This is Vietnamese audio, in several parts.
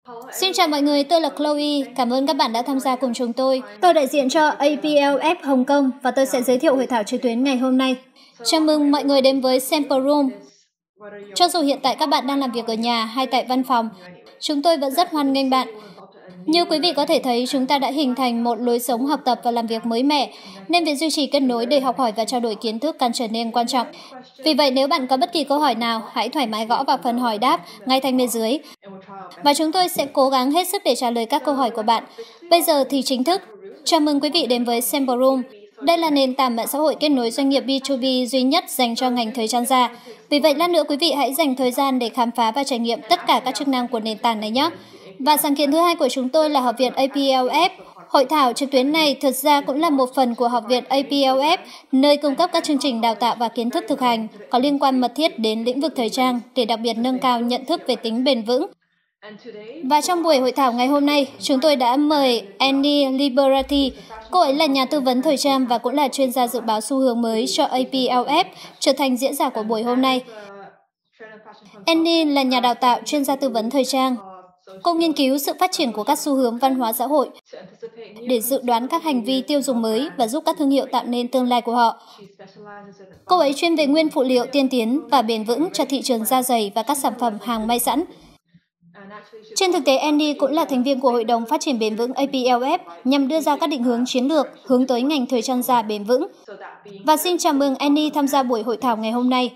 Xin chào mọi người, tôi là Chloe. Cảm ơn các bạn đã tham gia cùng chúng tôi. Tôi đại diện cho APLF Hồng Kông và tôi sẽ giới thiệu hội thảo trực tuyến ngày hôm nay. Chào mừng mọi người đến với Sample Room. Cho dù hiện tại các bạn đang làm việc ở nhà hay tại văn phòng, chúng tôi vẫn rất hoan nghênh bạn. Như quý vị có thể thấy, chúng ta đã hình thành một lối sống học tập và làm việc mới mẻ, nên việc duy trì kết nối để học hỏi và trao đổi kiến thức càng trở nên quan trọng. Vì vậy, nếu bạn có bất kỳ câu hỏi nào, hãy thoải mái gõ vào phần hỏi đáp ngay thanh bên dưới. Và chúng tôi sẽ cố gắng hết sức để trả lời các câu hỏi của bạn. Bây giờ thì chính thức. Chào mừng quý vị đến với Sample Room. Đây là nền tảng mạng xã hội kết nối doanh nghiệp B2B duy nhất dành cho ngành thời trang da. Vì vậy, lát nữa quý vị hãy dành thời gian để khám phá và trải nghiệm tất cả các chức năng của nền tảng này nhé. Và sáng kiến thứ hai của chúng tôi là Học viện APLF. Hội thảo trực tuyến này thực ra cũng là một phần của Học viện APLF, nơi cung cấp các chương trình đào tạo và kiến thức thực hành có liên quan mật thiết đến lĩnh vực thời trang để đặc biệt nâng cao nhận thức về tính bền vững. Và trong buổi hội thảo ngày hôm nay, chúng tôi đã mời Annie Liberati. Cô ấy là nhà tư vấn thời trang và cũng là chuyên gia dự báo xu hướng mới cho APLF, trở thành diễn giả của buổi hôm nay. Annie là nhà đào tạo, chuyên gia tư vấn thời trang. Cô nghiên cứu sự phát triển của các xu hướng văn hóa xã hội để dự đoán các hành vi tiêu dùng mới và giúp các thương hiệu tạo nên tương lai của họ. Cô ấy chuyên về nguyên phụ liệu tiên tiến và bền vững cho thị trường da giày và các sản phẩm hàng may sẵn. Trên thực tế, Annie cũng là thành viên của Hội đồng Phát triển Bền vững APLF nhằm đưa ra các định hướng chiến lược hướng tới ngành thời trang da bền vững. Và xin chào mừng Annie tham gia buổi hội thảo ngày hôm nay.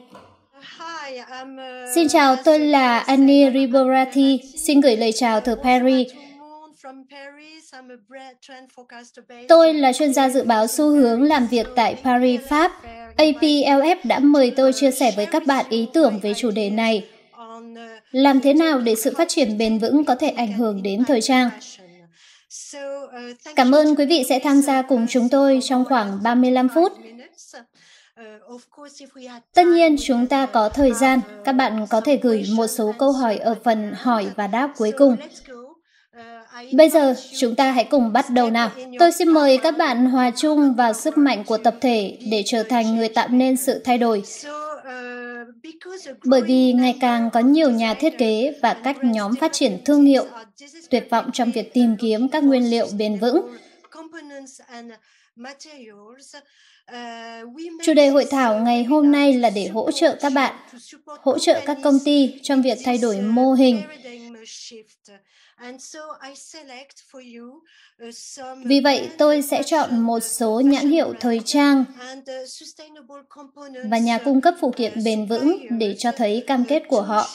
Xin chào, tôi là Annie Liberati, xin gửi lời chào từ Paris. Tôi là chuyên gia dự báo xu hướng làm việc tại Paris, Pháp. APLF đã mời tôi chia sẻ với các bạn ý tưởng về chủ đề này. Làm thế nào để sự phát triển bền vững có thể ảnh hưởng đến thời trang? Cảm ơn quý vị sẽ tham gia cùng chúng tôi trong khoảng 35 phút. Tất nhiên, chúng ta có thời gian. Các bạn có thể gửi một số câu hỏi ở phần hỏi và đáp cuối cùng. Bây giờ, chúng ta hãy cùng bắt đầu nào. Tôi xin mời các bạn hòa chung vào sức mạnh của tập thể để trở thành người tạo nên sự thay đổi. Bởi vì ngày càng có nhiều nhà thiết kế và các nhóm phát triển thương hiệu tuyệt vọng trong việc tìm kiếm các nguyên liệu bền vững. Chủ đề hội thảo ngày hôm nay là để hỗ trợ các bạn, hỗ trợ các công ty trong việc thay đổi mô hình. Vì vậy, tôi sẽ chọn một số nhãn hiệu thời trang và nhà cung cấp phụ kiện bền vững để cho thấy cam kết của họ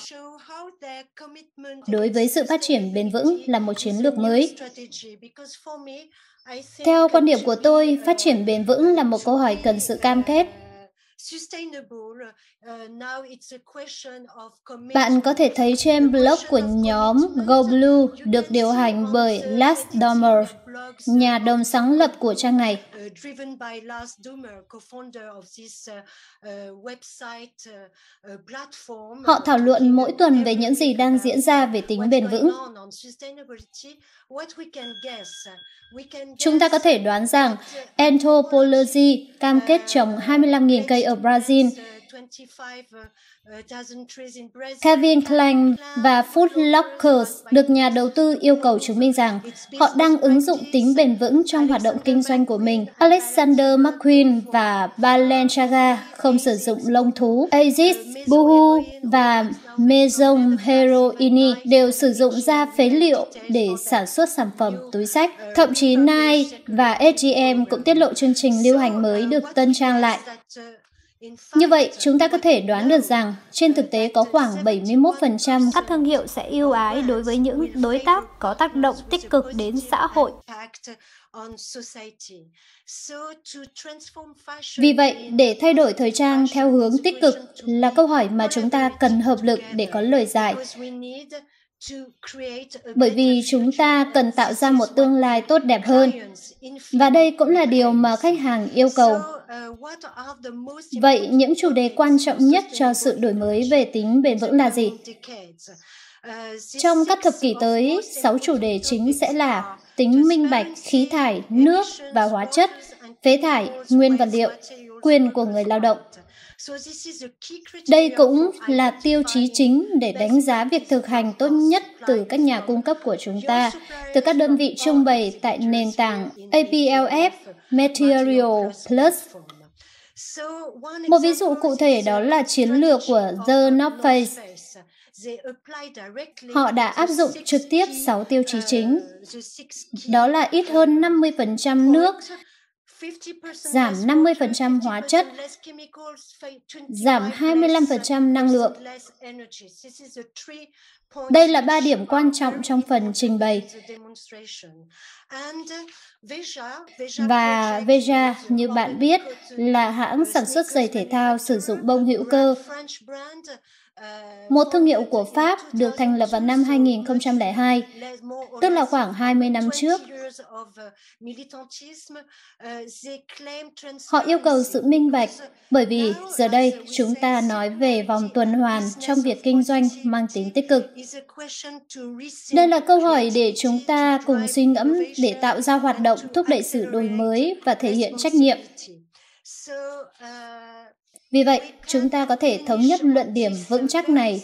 đối với sự phát triển bền vững là một chiến lược mới. Theo quan điểm của tôi, phát triển bền vững là một câu hỏi cần sự cam kết. Bạn có thể thấy trên blog của nhóm Go Blue được điều hành bởi Lars Domer, nhà đồng sáng lập của trang này. Họ thảo luận mỗi tuần về những gì đang diễn ra về tính bền vững. Chúng ta có thể đoán rằng Anthropologie cam kết trồng 25.000 cây ở Brazil. Calvin Klein và Foot Locker được nhà đầu tư yêu cầu chứng minh rằng họ đang ứng dụng tính bền vững trong hoạt động kinh doanh của mình. Alexander McQueen và Balenciaga không sử dụng lông thú. Asics, Boohoo và Maison Heroine đều sử dụng da phế liệu để sản xuất sản phẩm túi xách. Thậm chí Nike và H&M cũng tiết lộ chương trình lưu hành mới được tân trang lại. Như vậy, chúng ta có thể đoán được rằng, trên thực tế có khoảng 71% các thương hiệu sẽ ưu ái đối với những đối tác có tác động tích cực đến xã hội. Vì vậy, để thay đổi thời trang theo hướng tích cực là câu hỏi mà chúng ta cần hợp lực để có lời giải. Bởi vì chúng ta cần tạo ra một tương lai tốt đẹp hơn. Và đây cũng là điều mà khách hàng yêu cầu. Vậy, những chủ đề quan trọng nhất cho sự đổi mới về tính bền vững là gì? Trong các thập kỷ tới, 6 chủ đề chính sẽ là tính minh bạch, khí thải, nước và hóa chất, phế thải, nguyên vật liệu, quyền của người lao động. Đây cũng là tiêu chí chính để đánh giá việc thực hành tốt nhất từ các nhà cung cấp của chúng ta, từ các đơn vị trưng bày tại nền tảng APLF Material Plus. Một ví dụ cụ thể đó là chiến lược của The North Face. Họ đã áp dụng trực tiếp 6 tiêu chí chính. Đó là ít hơn 50% nước, giảm 50% hóa chất, giảm 25% năng lượng. Đây là 3 điểm quan trọng trong phần trình bày. Và Veja, như bạn biết, là hãng sản xuất giày thể thao sử dụng bông hữu cơ. Một thương hiệu của Pháp được thành lập vào năm 2002, tức là khoảng 20 năm trước. Họ yêu cầu sự minh bạch, bởi vì giờ đây chúng ta nói về vòng tuần hoàn trong việc kinh doanh mang tính tích cực. Đây là câu hỏi để chúng ta cùng suy ngẫm để tạo ra hoạt động thúc đẩy sự đổi mới và thể hiện trách nhiệm. Vì vậy, chúng ta có thể thống nhất luận điểm vững chắc này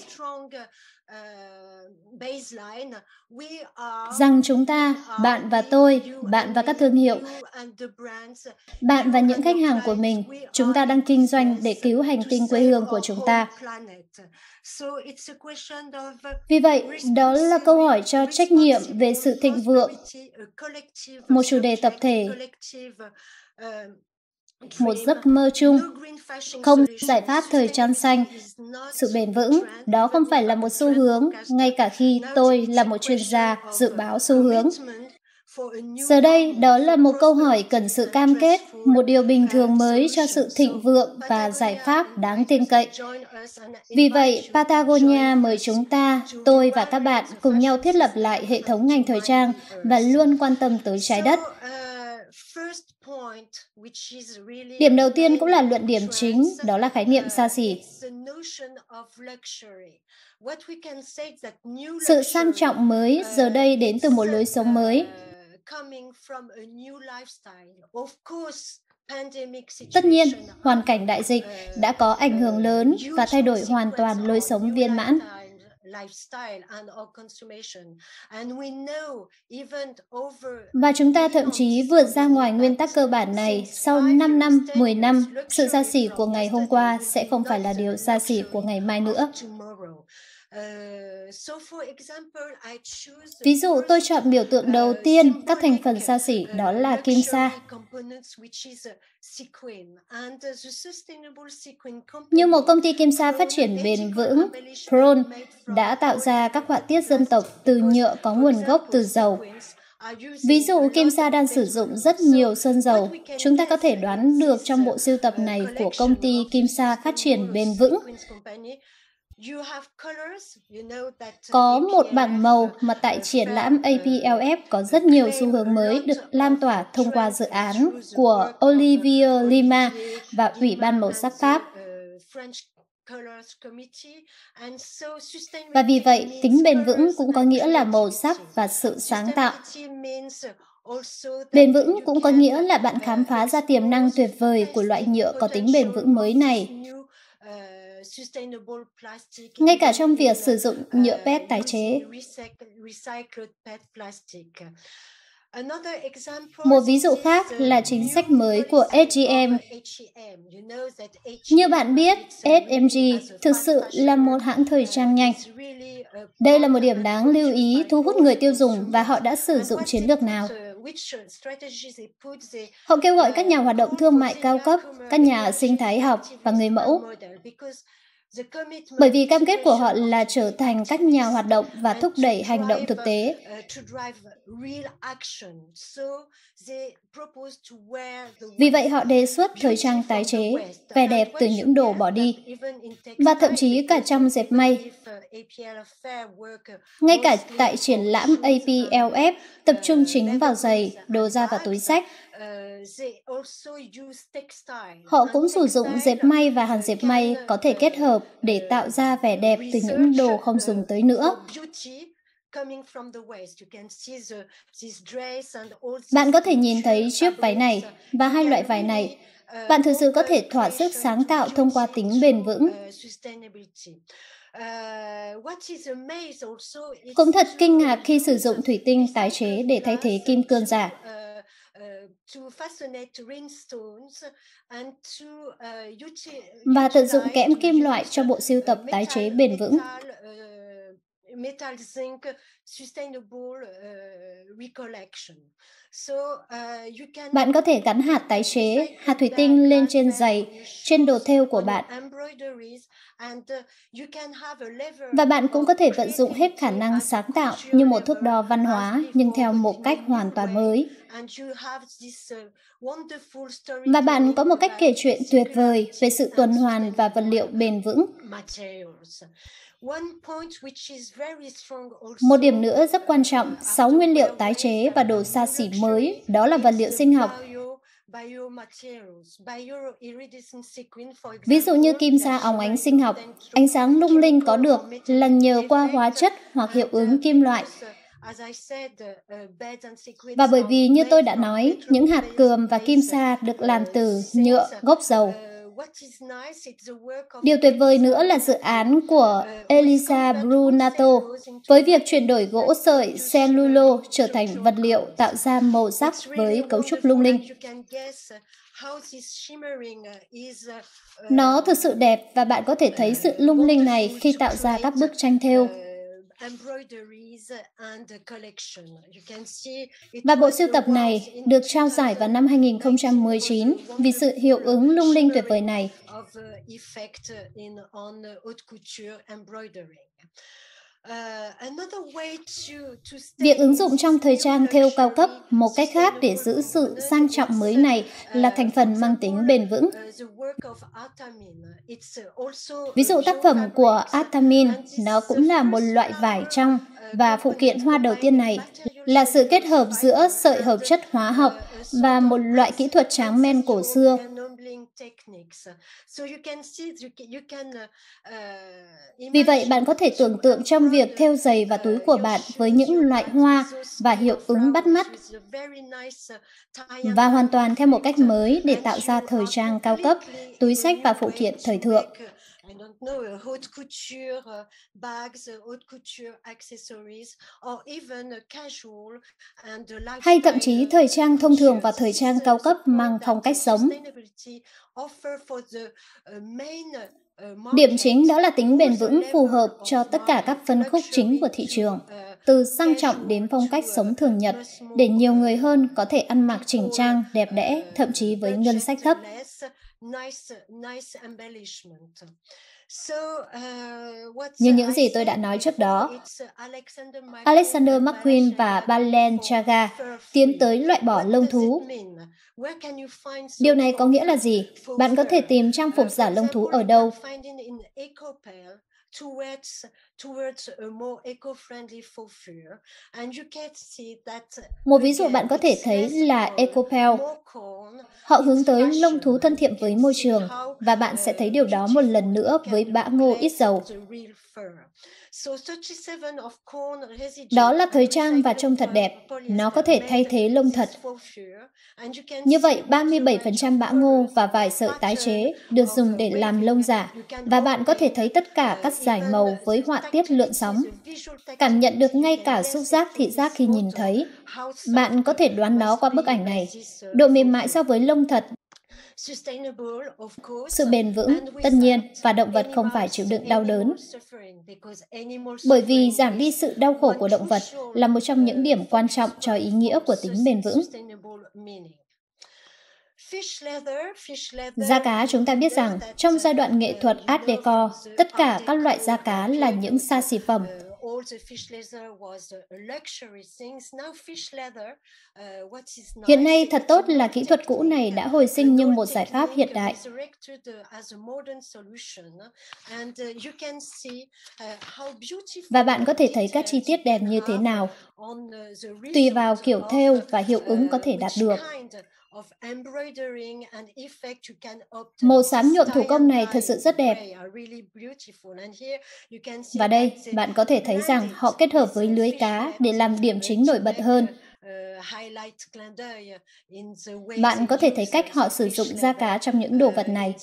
rằng chúng ta, bạn và tôi, bạn và các thương hiệu, bạn và những khách hàng của mình, chúng ta đang kinh doanh để cứu hành tinh quê hương của chúng ta. Vì vậy, đó là câu hỏi cho trách nhiệm về sự thịnh vượng, một chủ đề tập thể, một giấc mơ chung, không giải pháp thời trang xanh. Sự bền vững, đó không phải là một xu hướng, ngay cả khi tôi là một chuyên gia dự báo xu hướng. Giờ đây, đó là một câu hỏi cần sự cam kết, một điều bình thường mới cho sự thịnh vượng và giải pháp đáng tin cậy. Vì vậy, Patagonia mời chúng ta, tôi và các bạn cùng nhau thiết lập lại hệ thống ngành thời trang và luôn quan tâm tới trái đất. Điểm đầu tiên cũng là luận điểm chính, đó là khái niệm xa xỉ. Sự sang trọng mới giờ đây đến từ một lối sống mới. Tất nhiên, hoàn cảnh đại dịch đã có ảnh hưởng lớn và thay đổi hoàn toàn lối sống viên mãn. Và chúng ta thậm chí vượt ra ngoài nguyên tắc cơ bản này. Sau 5 năm, 10 năm, sự xa xỉ của ngày hôm qua sẽ không phải là điều xa xỉ của ngày mai nữa. Ví dụ, tôi chọn biểu tượng đầu tiên các thành phần xa xỉ, đó là kim sa. Như một công ty kim sa phát triển bền vững, Prone đã tạo ra các họa tiết dân tộc từ nhựa có nguồn gốc từ dầu. Ví dụ, kim sa đang sử dụng rất nhiều sơn dầu. Chúng ta có thể đoán được trong bộ sưu tập này của công ty kim sa phát triển bền vững, có một bảng màu mà tại triển lãm APLF có rất nhiều xu hướng mới được lan tỏa thông qua dự án của Olivier Lima và Ủy ban Màu sắc Pháp. Và vì vậy, tính bền vững cũng có nghĩa là màu sắc và sự sáng tạo. Bền vững cũng có nghĩa là bạn khám phá ra tiềm năng tuyệt vời của loại nhựa có tính bền vững mới này. Ngay cả trong việc sử dụng nhựa PET tái chế. Một ví dụ khác là chính sách mới của SGM. Như bạn biết, SMG thực sự là một hãng thời trang nhanh. Đây là một điểm đáng lưu ý thu hút người tiêu dùng và họ đã sử dụng chiến lược nào. Họ kêu gọi các nhà hoạt động thương mại cao cấp, các nhà sinh thái học và người mẫu. Bởi vì cam kết của họ là trở thành các nhà hoạt động và thúc đẩy hành động thực tế. Vì vậy họ đề xuất thời trang tái chế, vẻ đẹp từ những đồ bỏ đi, và thậm chí cả trong dệt may. Ngay cả tại triển lãm APLF tập trung chính vào giày, đồ da và túi xách. Họ cũng sử dụng dệt may và hàng dệt may có thể kết hợp để tạo ra vẻ đẹp từ những đồ không dùng tới nữa. Bạn có thể nhìn thấy chiếc váy này và hai loại váy này. Bạn thực sự có thể thỏa sức sáng tạo thông qua tính bền vững. Cũng thật kinh ngạc khi sử dụng thủy tinh tái chế để thay thế kim cương giả. Và tận dụng kẽm kim loại cho bộ sưu tập tái chế bền vững. Bạn có thể gắn hạt tái chế, hạt thủy tinh lên trên giày, trên đồ thêu của bạn. Và bạn cũng có thể vận dụng hết khả năng sáng tạo như một thước đo văn hóa, nhưng theo một cách hoàn toàn mới. Và bạn có một cách kể chuyện tuyệt vời về sự tuần hoàn và vật liệu bền vững. Một điểm nữa rất quan trọng, 6 nguyên liệu tái chế và đồ xa xỉ mới, đó là vật liệu sinh học. Ví dụ như kim sa óng ánh sinh học, ánh sáng lung linh có được là nhờ qua hóa chất hoặc hiệu ứng kim loại. Và bởi vì như tôi đã nói, những hạt cườm và kim sa được làm từ nhựa gốc dầu. Điều tuyệt vời nữa là dự án của Elisa Brunato với việc chuyển đổi gỗ sợi cellulo trở thành vật liệu tạo ra màu sắc với cấu trúc lung linh. Nó thực sự đẹp và bạn có thể thấy sự lung linh này khi tạo ra các bức tranh thêu. Và bộ sưu tập này được trao giải vào năm 2019 vì sự hiệu ứng lung linh tuyệt vời này. Việc ứng dụng trong thời trang thêu cao cấp, một cách khác để giữ sự sang trọng mới này là thành phần mang tính bền vững. Ví dụ tác phẩm của Artamin, nó cũng là một loại vải trong, và phụ kiện hoa đầu tiên này là sự kết hợp giữa sợi hợp chất hóa học và một loại kỹ thuật tráng men cổ xưa. Vì vậy, bạn có thể tưởng tượng trong việc thêu giày và túi của bạn với những loại hoa và hiệu ứng bắt mắt, và hoàn toàn theo một cách mới để tạo ra thời trang cao cấp, túi xách và phụ kiện thời thượng. Haute couture, bags, haute couture, accessories, or even casual and lifestyle. Hay thậm chí thời trang thông thường và thời trang cao cấp mang phong cách sống. Điểm chính đó là tính bền vững phù hợp cho tất cả các phân khúc chính của thị trường, từ sang trọng đến phong cách sống thường nhật, để nhiều người hơn có thể ăn mặc chỉnh trang, đẹp đẽ, thậm chí với ngân sách thấp. Như những gì tôi đã nói trước đó, Alexander McQueen và Balenciaga tiến tới loại bỏ lông thú. Điều này có nghĩa là gì? Bạn có thể tìm trang phục giả lông thú ở đâu? Một ví dụ bạn có thể thấy là EcoPel. Họ hướng tới lông thú thân thiện với môi trường, và bạn sẽ thấy điều đó một lần nữa với bã ngô ít dầu. Đó là thời trang và trông thật đẹp. Nó có thể thay thế lông thật. Như vậy, 37% bã ngô và vài sợi tái chế được dùng để làm lông giả, và bạn có thể thấy tất cả các dải màu với họa tiết lượn sóng. Cảm nhận được ngay cả xúc giác thị giác khi nhìn thấy. Bạn có thể đoán đó qua bức ảnh này. Độ mềm mại so với lông thật. Sự bền vững, tất nhiên, và động vật không phải chịu đựng đau đớn. Bởi vì giảm đi sự đau khổ của động vật là một trong những điểm quan trọng cho ý nghĩa của tính bền vững. Da cá, chúng ta biết rằng, trong giai đoạn nghệ thuật Art Deco, tất cả các loại da cá là những xa xỉ phẩm. Hiện nay, thật tốt là kỹ thuật cũ này đã hồi sinh như một giải pháp hiện đại. Và bạn có thể thấy các chi tiết đẹp như thế nào, tùy vào kiểu thêu và hiệu ứng có thể đạt được. Màu xám nhuộm thủ công này thật sự rất đẹp. Và đây, bạn có thể thấy rằng họ kết hợp với lưới cá để làm điểm chính nổi bật hơn. Bạn có thể thấy cách họ sử dụng da cá trong những đồ vật này.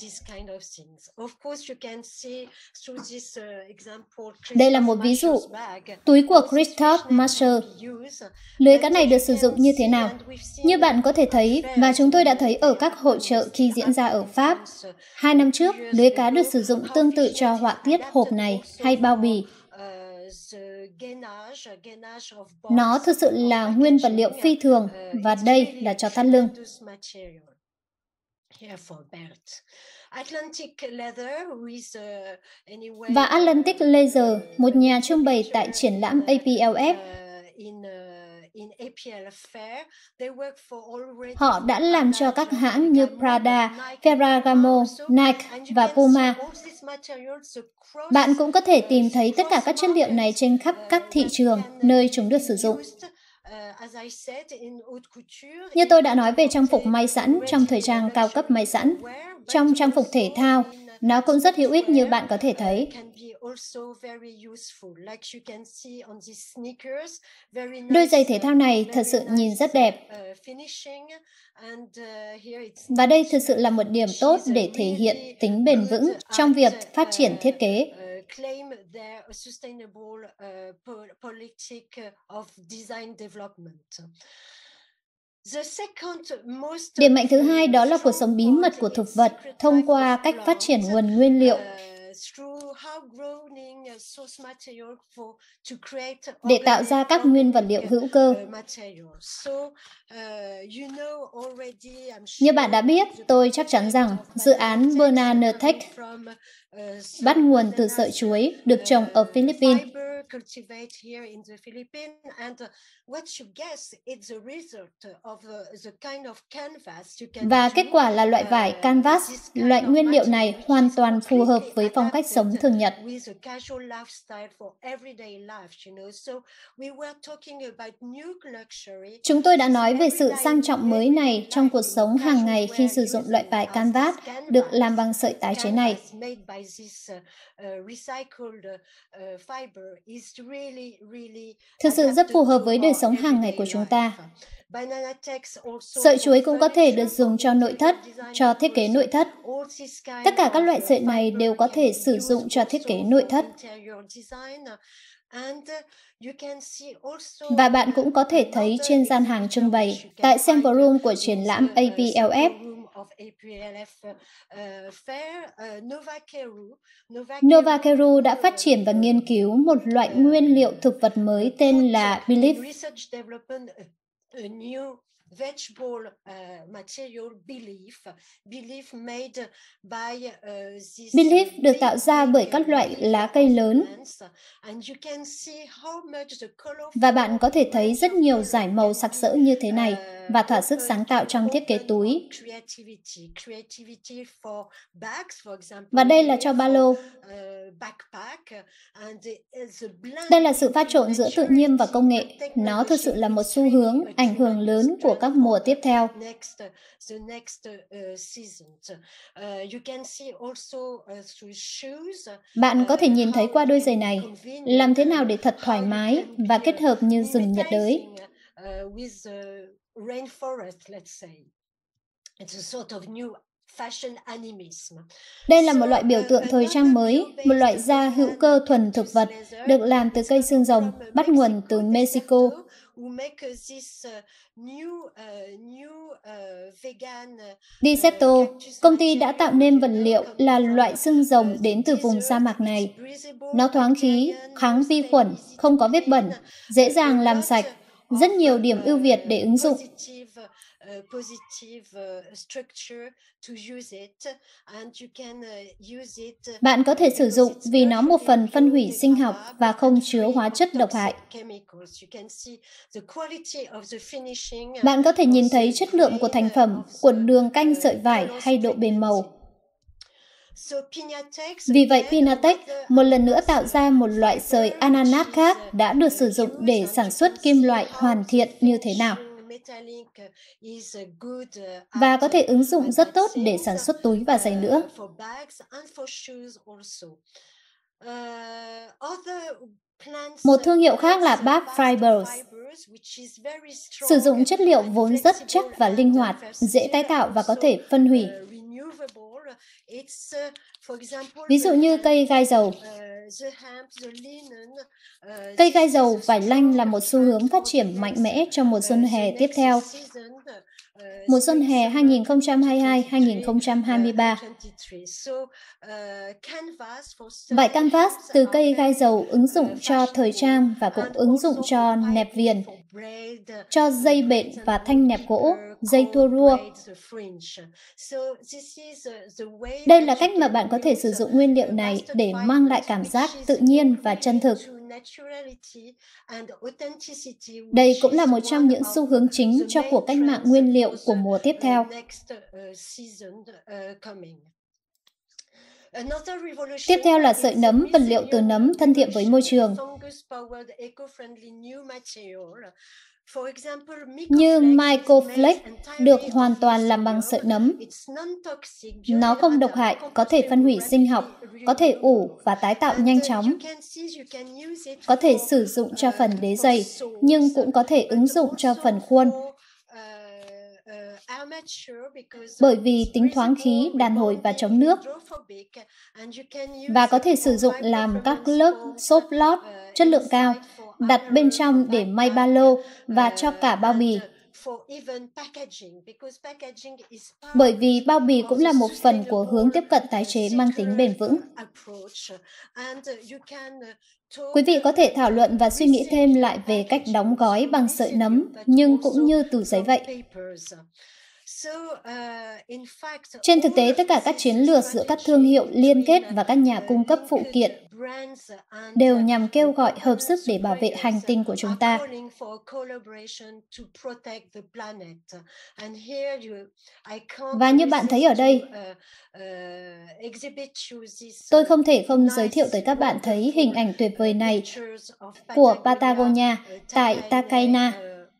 Đây là một ví dụ, túi của Christophe Marshall. Lưới cá này được sử dụng như thế nào? Như bạn có thể thấy, và chúng tôi đã thấy ở các hội chợ khi diễn ra ở Pháp. 2 năm trước, lưới cá được sử dụng tương tự cho họa tiết hộp này hay bao bì. Nó thực sự là nguyên vật liệu phi thường, và đây là cho thắt lưng. Và Atlantic Leather, một nhà trưng bày tại triển lãm APLF, họ đã làm cho các hãng như Prada, Ferragamo, Nike và Puma. Bạn cũng có thể tìm thấy tất cả các chất liệu này trên khắp các thị trường nơi chúng được sử dụng. Như tôi đã nói về trang phục may sẵn trong thời trang cao cấp may sẵn, trong trang phục thể thao, nó cũng rất hữu ích như bạn có thể thấy. Đôi giày thể thao này thật sự nhìn rất đẹp. Và đây thực sự là một điểm tốt để thể hiện tính bền vững trong việc phát triển thiết kế. Điểm mạnh thứ hai đó là cuộc sống bí mật của thực vật thông qua cách phát triển nguồn nguyên liệu để tạo ra các nguyên vật liệu hữu cơ. Như bạn đã biết, tôi chắc chắn rằng dự án Banana Tech bắt nguồn từ sợi chuối được trồng ở Philippines. Và kết quả là loại vải canvas. Loại nguyên liệu này hoàn toàn phù hợp với phong cách sống thường nhật. Chúng tôi đã nói về sự sang trọng mới này trong cuộc sống hàng ngày khi sử dụng loại vải canvas được làm bằng sợi tái chế này. Thực sự rất phù hợp với đời sống hàng ngày của chúng ta. Sợi chuối cũng có thể được dùng cho nội thất, cho thiết kế nội thất. Tất cả các loại sợi này đều có thể sử dụng cho thiết kế nội thất. Và bạn cũng có thể thấy trên gian hàng trưng bày tại Sample Room của triển lãm APLF. Novakeru đã phát triển và nghiên cứu một loại nguyên liệu thực vật mới tên là Belief. Belief được tạo ra bởi các loại lá cây lớn. Và bạn có thể thấy rất nhiều dải màu sặc sỡ như thế này và thỏa sức sáng tạo trong thiết kế túi. Và đây là cho ba lô. Đây là sự pha trộn giữa tự nhiên và công nghệ. Nó thực sự là một xu hướng ảnh hưởng lớn của các mùa tiếp theo. Bạn có thể nhìn thấy qua đôi giày này, làm thế nào để thật thoải mái và kết hợp như rừng nhiệt đới. Đây là một loại biểu tượng thời trang mới, một loại da hữu cơ thuần thực vật, được làm từ cây xương rồng, bắt nguồn từ Mexico. Dicepto, công ty đã tạo nên vật liệu là loại xương rồng đến từ vùng sa mạc này. Nó thoáng khí, kháng vi khuẩn, không có vết bẩn, dễ dàng làm sạch, rất nhiều điểm ưu việt để ứng dụng. Bạn có thể sử dụng vì nó một phần phân hủy sinh học và không chứa hóa chất độc hại. Bạn có thể nhìn thấy chất lượng của thành phẩm, của đường canh sợi vải hay độ bền màu. Vì vậy, Pinatech một lần nữa tạo ra một loại sợi ananas khác đã được sử dụng để sản xuất kim loại hoàn thiện như thế nào. và có thể ứng dụng rất tốt để sản xuất túi và giày nữa. Một thương hiệu khác là Bath Fibers, sử dụng chất liệu vốn rất chắc và linh hoạt, dễ tái tạo và có thể phân hủy. Ví dụ như cây gai dầu. Cây gai dầu vải lanh là một xu hướng phát triển mạnh mẽ trong mùa xuân hè tiếp theo, mùa xuân hè 2022-2023. Vải canvas từ cây gai dầu ứng dụng cho thời trang và cũng ứng dụng cho nẹp viền, cho dây bện và thanh nẹp gỗ, dây tua rua. Đây là cách mà bạn có thể sử dụng nguyên liệu này để mang lại cảm giác tự nhiên và chân thực. Đây cũng là một trong những xu hướng chính cho cuộc cách mạng nguyên liệu của mùa tiếp theo. Tiếp theo là sợi nấm, vật liệu từ nấm thân thiện với môi trường. Như Mycoflex được hoàn toàn làm bằng sợi nấm. Nó không độc hại, có thể phân hủy sinh học, có thể ủ và tái tạo nhanh chóng. Có thể sử dụng cho phần đế giày, nhưng cũng có thể ứng dụng cho phần khuôn. Bởi vì tính thoáng khí, đàn hồi và chống nước. Và có thể sử dụng làm các lớp xốp lót chất lượng cao, đặt bên trong để may ba lô và cho cả bao bì. Bởi vì bao bì cũng là một phần của hướng tiếp cận tái chế mang tính bền vững. Quý vị có thể thảo luận và suy nghĩ thêm lại về cách đóng gói bằng sợi nấm, nhưng cũng như từ giấy vậy. Trên thực tế, tất cả các chiến lược giữa các thương hiệu liên kết và các nhà cung cấp phụ kiện đều nhằm kêu gọi hợp sức để bảo vệ hành tinh của chúng ta. Và như bạn thấy ở đây, tôi không thể không giới thiệu tới các bạn thấy hình ảnh tuyệt vời này của Patagonia tại Talcaina.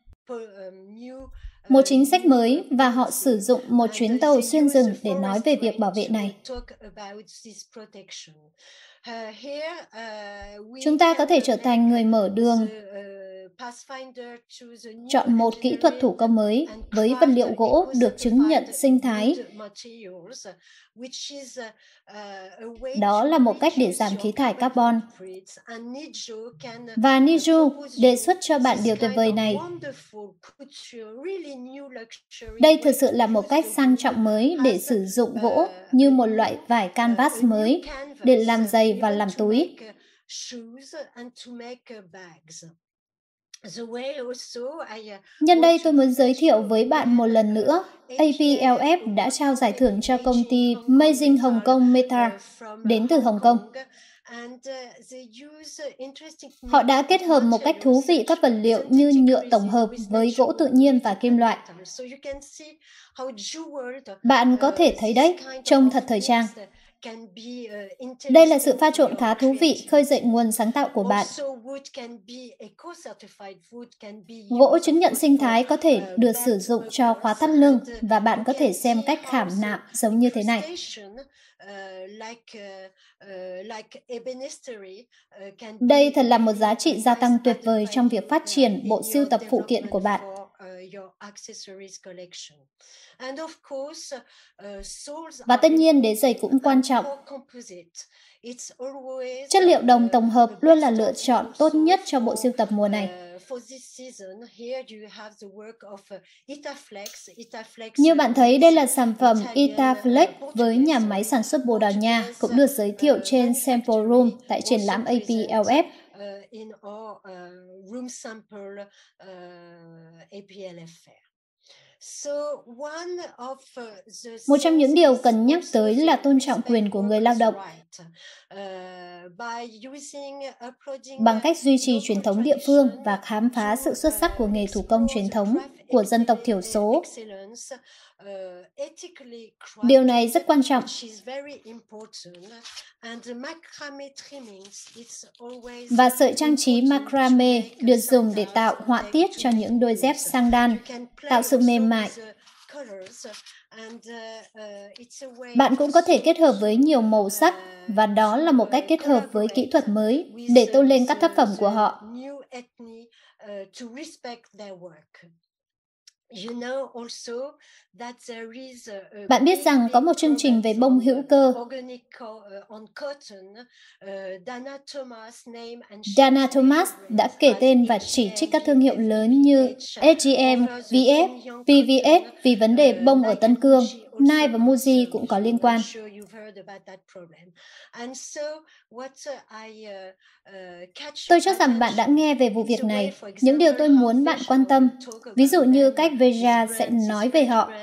Một chính sách mới và họ sử dụng một chuyến tàu xuyên rừng để nói về việc bảo vệ này. Chúng ta có thể trở thành người mở đường, chọn một kỹ thuật thủ công mới với vật liệu gỗ được chứng nhận sinh thái. Đó là một cách để giảm khí thải carbon. Và Niju đề xuất cho bạn điều tuyệt vời này. Đây thực sự là một cách sang trọng mới để sử dụng gỗ như một loại vải canvas mới để làm giày và làm túi. Nhân đây tôi muốn giới thiệu với bạn một lần nữa, APLF đã trao giải thưởng cho công ty Amazing Hong Kong Metal đến từ Hồng Kông. Họ đã kết hợp một cách thú vị các vật liệu như nhựa tổng hợp với gỗ tự nhiên và kim loại. Bạn có thể thấy đấy, trông thật thời trang. Đây là sự pha trộn khá thú vị, khơi dậy nguồn sáng tạo của bạn. Gỗ chứng nhận sinh thái có thể được sử dụng cho khóa thắt lưng và bạn có thể xem cách khảm nạm giống như thế này. Đây thật là một giá trị gia tăng tuyệt vời trong việc phát triển bộ sưu tập phụ kiện của bạn. Và tất nhiên đế giày cũng quan trọng. Chất liệu đồng tổng hợp luôn là lựa chọn tốt nhất cho bộ sưu tập mùa này. Như bạn thấy, đây là sản phẩm Itaflex với nhà máy sản xuất Bồ Đào Nha, cũng được giới thiệu trên Sample Room tại triển lãm APLF. Một trong những điều cần nhắc tới là tôn trọng quyền của người lao động. Bằng cách duy trì truyền thống địa phương và khám phá sự xuất sắc của nghề thủ công truyền thống, của dân tộc thiểu số. Điều này rất quan trọng. Và sợi trang trí macrame được dùng để tạo họa tiết cho những đôi dép sang đan, tạo sự mềm mại. Bạn cũng có thể kết hợp với nhiều màu sắc, và đó là một cách kết hợp với kỹ thuật mới để tôn lên các tác phẩm của họ. Bạn biết rằng có một chương trình về bông hữu cơ. Dana Thomas đã kể tên và chỉ trích các thương hiệu lớn như SGM, VF, PVS vì vấn đề bông ở Tân Cương. Nike và Muji cũng có liên quan. Tôi cho rằng bạn đã nghe về vụ việc này. Những điều tôi muốn bạn quan tâm, ví dụ như cách Veja sẽ nói về họ.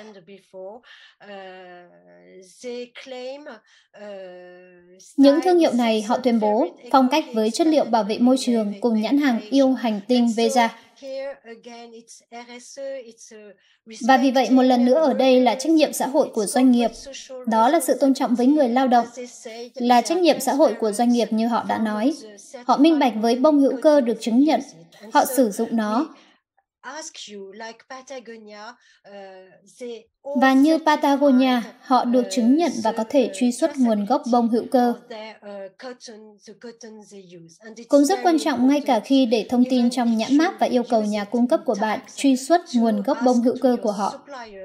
Những thương hiệu này họ tuyên bố phong cách với chất liệu bảo vệ môi trường cùng nhãn hàng yêu hành tinh Veja. Và vì vậy, một lần nữa ở đây là trách nhiệm xã hội của doanh nghiệp. Đó là sự tôn trọng với người lao động. Là trách nhiệm xã hội của doanh nghiệp như họ đã nói. Họ minh bạch với bông hữu cơ được chứng nhận. Họ sử dụng nó. Và như Patagonia, họ được chứng nhận và có thể truy xuất nguồn gốc bông hữu cơ. Cũng rất quan trọng ngay cả khi để thông tin trong nhãn mác và yêu cầu nhà cung cấp của bạn truy xuất nguồn gốc bông hữu cơ của họ.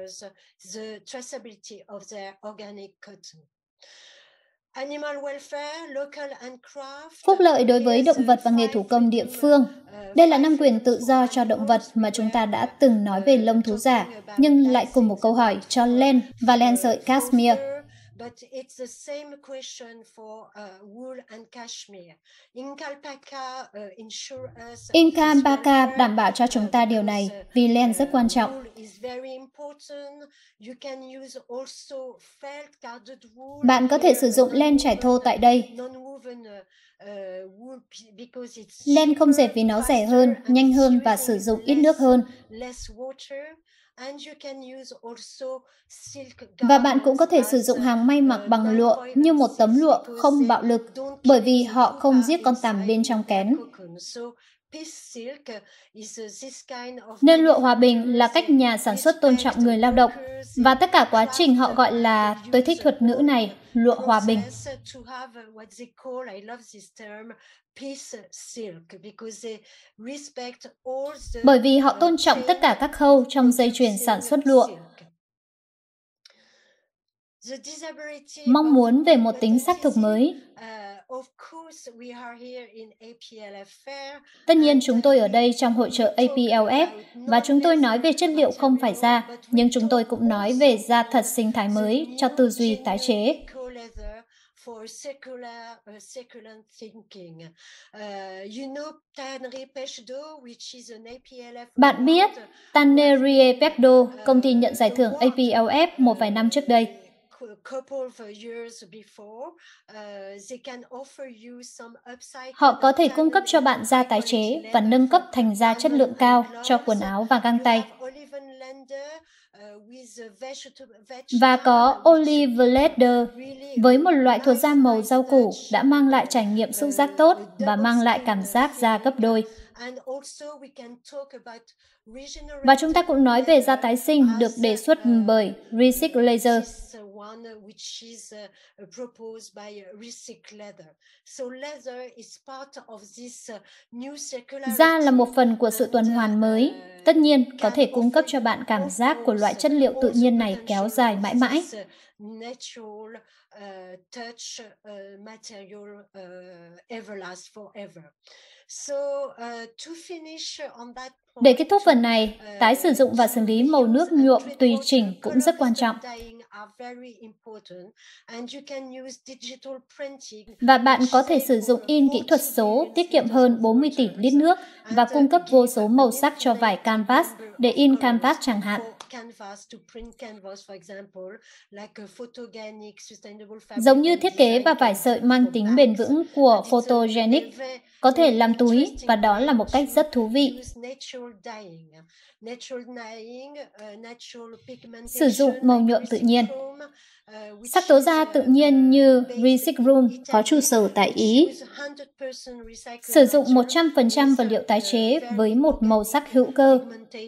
Phúc lợi đối với động vật và nghề thủ công địa phương. Đây là năm quyền tự do cho động vật mà chúng ta đã từng nói về lông thú giả, nhưng lại cùng một câu hỏi cho len và len sợi cashmere. Inca Alpaca đảm bảo cho chúng ta điều này vì len rất quan trọng. Bạn có thể sử dụng len trải thô tại đây. Len không dệt vì nó rẻ hơn, nhanh hơn và sử dụng ít nước hơn. Và bạn cũng có thể sử dụng hàng may mặc bằng lụa như một tấm lụa không bạo lực, bởi vì họ không giết con tằm bên trong kén. Nên lụa hòa bình là cách nhà sản xuất tôn trọng người lao động, và tất cả quá trình họ gọi là, tôi thích thuật ngữ này, lụa hòa bình. Bởi vì họ tôn trọng tất cả các khâu trong dây chuyền sản xuất lụa. Mong muốn về một tính xác thực mới. Tất nhiên chúng tôi ở đây trong hội chợ APLF và chúng tôi nói về chất liệu không phải da, nhưng chúng tôi cũng nói về da thật sinh thái mới cho tư duy tái chế. Bạn biết Tannerie Pecdo, công ty nhận giải thưởng APLF một vài năm trước đây. Họ có thể cung cấp cho bạn da tái chế và nâng cấp thành da chất lượng cao cho quần áo và găng tay. Và có Olive Leather với một loại thuộc da màu rau củ đã mang lại trải nghiệm xúc giác tốt và mang lại cảm giác da gấp đôi. Và chúng ta cũng nói về da tái sinh được đề xuất bởi Recyc Laser. Da là một phần của sự tuần hoàn mới, tất nhiên có thể cung cấp cho bạn cảm giác của loại chất liệu tự nhiên này kéo dài mãi mãi. Để kết thúc phần này, tái sử dụng và xử lý màu nước nhuộm tùy chỉnh cũng rất quan trọng. Và bạn có thể sử dụng in kỹ thuật số tiết kiệm hơn 40 tỷ lít nước và cung cấp vô số màu sắc cho vải canvas để in canvas chẳng hạn. Giống như thiết kế và vải sợi mang tính bền vững của Photogenic, có thể làm túi và đó là một cách rất thú vị. Sử dụng màu nhuộm tự nhiên. Sắc tố da tự nhiên như Recycroom có trụ sở tại Ý. Sử dụng 100% vật liệu tái chế với một màu sắc hữu cơ.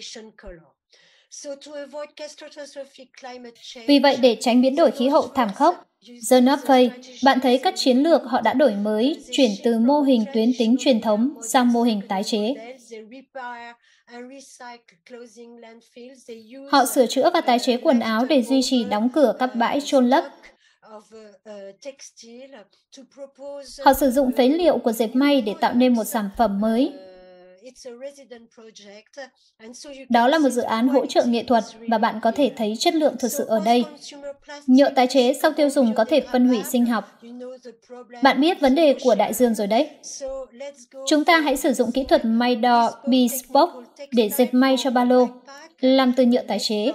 Vì vậy, để tránh biến đổi khí hậu thảm khốc, The North Face, bạn thấy các chiến lược họ đã đổi mới, chuyển từ mô hình tuyến tính truyền thống sang mô hình tái chế. Họ sửa chữa và tái chế quần áo để duy trì đóng cửa các bãi chôn lấp. Họ sử dụng phế liệu của dệt may để tạo nên một sản phẩm mới. Đó là một dự án hỗ trợ nghệ thuật và bạn có thể thấy chất lượng thực sự ở đây. Nhựa tái chế sau tiêu dùng có thể phân hủy sinh học. Bạn biết vấn đề của đại dương rồi đấy. Chúng ta hãy sử dụng kỹ thuật may đo Bespoke để dệt may cho ba lô, làm từ nhựa tái chế.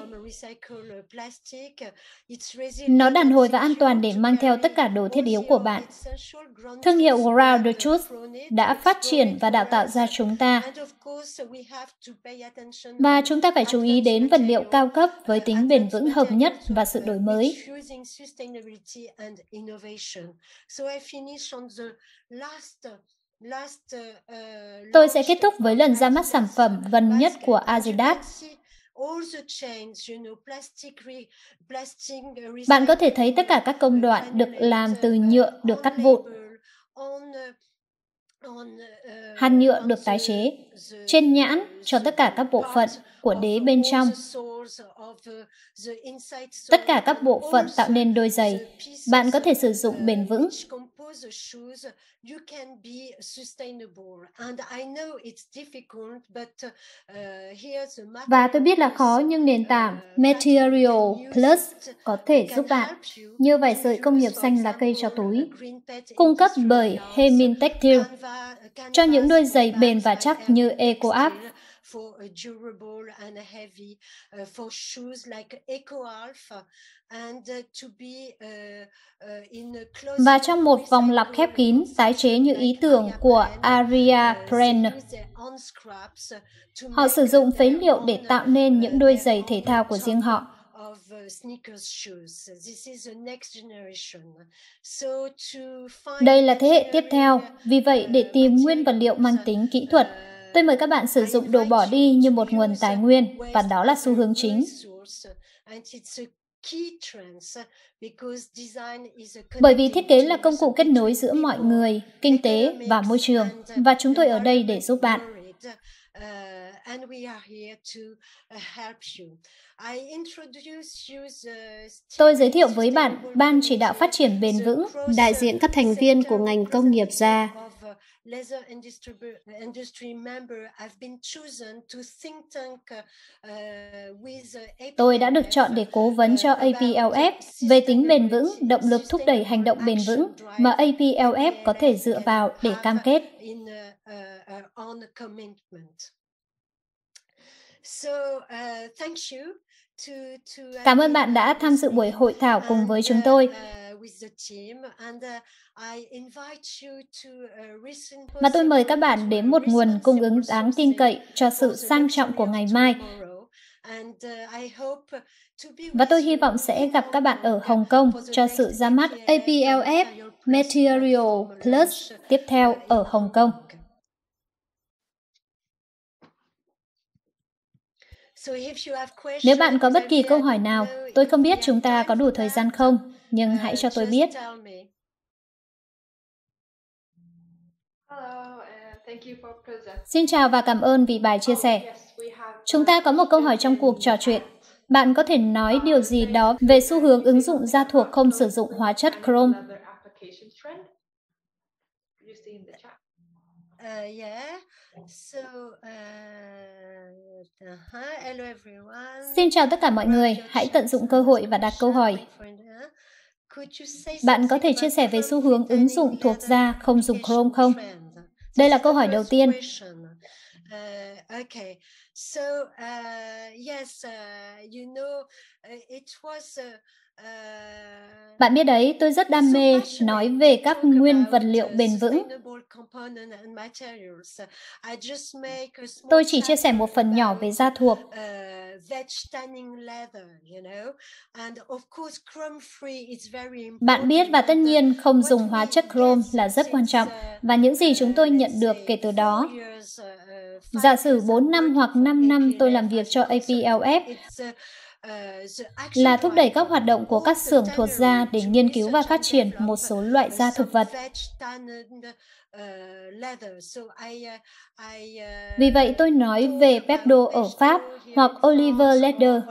Nó đàn hồi và an toàn để mang theo tất cả đồ thiết yếu của bạn. Thương hiệu Ground the Truth đã phát triển và đào tạo ra chúng ta. Và chúng ta phải chú ý đến vật liệu cao cấp với tính bền vững hợp nhất và sự đổi mới. Tôi sẽ kết thúc với lần ra mắt sản phẩm gần nhất của Adidas. Bạn có thể thấy tất cả các công đoạn được làm từ nhựa được cắt vụn. Hạt nhựa được tái chế. Trên nhãn cho tất cả các bộ phận của đế bên trong. Tất cả các bộ phận tạo nên đôi giày. Bạn có thể sử dụng bền vững. Và tôi biết là khó, nhưng nền tảng Material Plus có thể giúp bạn, như vải sợi công nghiệp xanh lá cây cho túi, cung cấp bởi Hemin Textile, cho những đôi giày bền và chắc như EcoAlf. Và trong một vòng lặp khép kín, tái chế như ý tưởng của Aria Brenner. Họ sử dụng phế liệu để tạo nên những đôi giày thể thao của riêng họ. Đây là thế hệ tiếp theo, vì vậy để tìm nguyên vật liệu mang tính kỹ thuật, tôi mời các bạn sử dụng đồ bỏ đi như một nguồn tài nguyên, và đó là xu hướng chính. Bởi vì thiết kế là công cụ kết nối giữa mọi người, kinh tế và môi trường, và chúng tôi ở đây để giúp bạn. Tôi giới thiệu với bạn Ban Chỉ đạo Phát triển Bền vững, đại diện các thành viên của ngành công nghiệp da. Tôi đã được chọn để cố vấn cho APLF về tính bền vững, động lực thúc đẩy hành động bền vững mà APLF có thể dựa vào để cam kết. Cảm ơn bạn đã tham dự buổi hội thảo cùng với chúng tôi. Và tôi mời các bạn đến một nguồn cung ứng đáng tin cậy cho sự sang trọng của ngày mai. Và tôi hy vọng sẽ gặp các bạn ở Hồng Kông cho sự ra mắt APLF Material Plus tiếp theo ở Hồng Kông. Nếu bạn có bất kỳ câu hỏi nào, tôi không biết chúng ta có đủ thời gian không, nhưng hãy cho tôi biết. Xin chào và cảm ơn vì bài chia sẻ. Chúng ta có một câu hỏi trong cuộc trò chuyện. Bạn có thể nói điều gì đó về xu hướng ứng dụng da thuộc không sử dụng hóa chất chrome? Xin chào tất cả mọi người, hãy tận dụng cơ hội và đặt câu hỏi. Bạn có thể chia sẻ về xu hướng ứng dụng thuộc da không dùng chrome không? Đây là câu hỏi đầu tiên. Okay. So yes, you know, it was. Bạn biết đấy, tôi rất đam mê nói về các nguyên vật liệu bền vững. Tôi chỉ chia sẻ một phần nhỏ về da thuộc. Bạn biết và tất nhiên không dùng hóa chất chrome là rất quan trọng và những gì chúng tôi nhận được kể từ đó. Giả sử 4 năm hoặc 5 năm tôi làm việc cho APLF là thúc đẩy các hoạt động của các xưởng thuộc da để nghiên cứu và phát triển một số loại da thực vật. Vì vậy tôi nói về Pepdo ở Pháp hoặc Oliver Leather.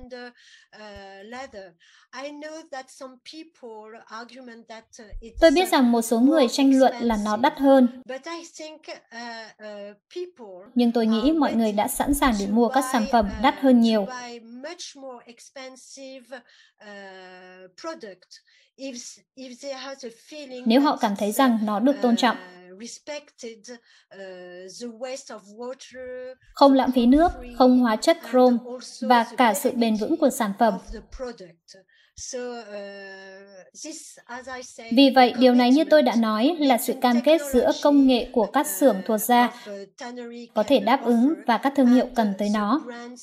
Tôi biết rằng một số người tranh luận là nó đắt hơn. Nhưng tôi nghĩ mọi người đã sẵn sàng để mua các sản phẩm đắt hơn nhiều. Nếu họ cảm thấy rằng nó được tôn trọng, không lãng phí nước, không hóa chất chrome và cả sự bền vững của sản phẩm. Vì vậy, điều này như tôi đã nói là sự cam kết giữa công nghệ của các xưởng thuộc da có thể đáp ứng và các thương hiệu cần tới nó.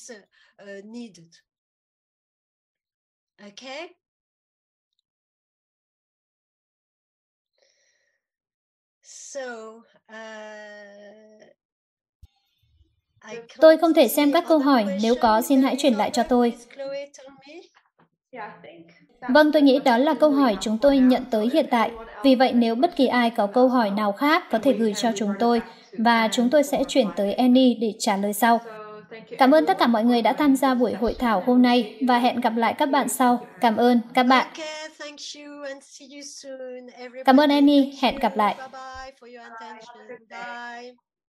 Tôi không thể xem các câu hỏi, nếu có xin hãy chuyển lại cho tôi. Vâng, tôi nghĩ đó là câu hỏi chúng tôi nhận tới hiện tại. Vì vậy nếu bất kỳ ai có câu hỏi nào khác có thể gửi cho chúng tôi và chúng tôi sẽ chuyển tới Annie để trả lời sau. Cảm ơn tất cả mọi người đã tham gia buổi hội thảo hôm nay và hẹn gặp lại các bạn sau. Cảm ơn các bạn. Cảm ơn Annie, hẹn gặp lại.